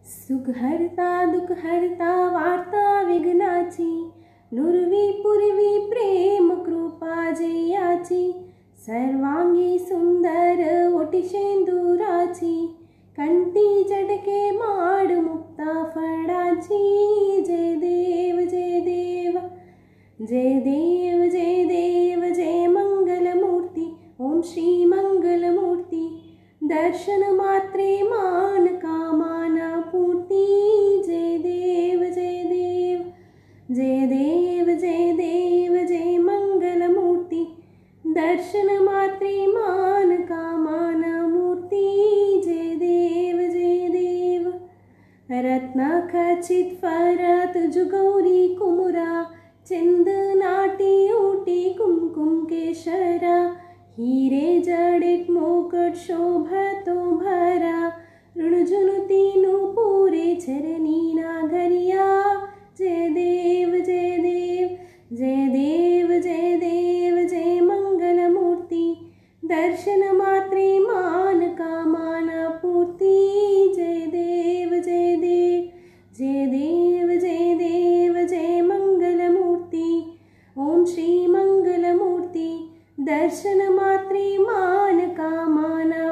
सुख हरता दुख हरता वार्ता विघ्नाची, नुरवी पूर्वी प्रेम कृपा जयाची, सर्वांगी सुंदर ओटी शेंदुराची, कंठी जडके माड मुक्ता फळाची। जय देव जय देव जय देव जय देव जय मंगलमूर्ती, ओम श्री मंगलमूर्ती। दर्शन मात्रे मान कामना पूर्ती। जय देव जय देव जय देव जय देव जय मंगलमूर्ती, दर्शन मात्रे मान कामना मूर्ती। जय देव जय देव। रत्नाखचित फरात जुगौरी कुमुरा, चंदनाटी ओटी कुमकुम केशरा, हीरे जडित मुकुट शोभतो भरा, ऋणझुनुती नूपुरे चरणी नागरिया। जय देव जय देव जय देव जय देव जय मंगलमूर्ती, दर्शन मात्रे मान कामना पूर्ती। जय देव जय देव जय देव जय देव जय मंगलमूर्ती, ओम श्री मंगलमूर्ती। दर्शन मात्रे मान कामना